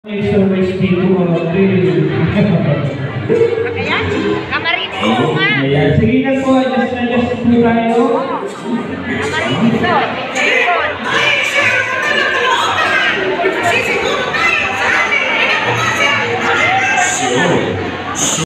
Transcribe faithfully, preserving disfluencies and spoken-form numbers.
Service dito mga drill. Ayan, kamarin mo nga. Ayan, sige na po, adjust na adjust po tayo.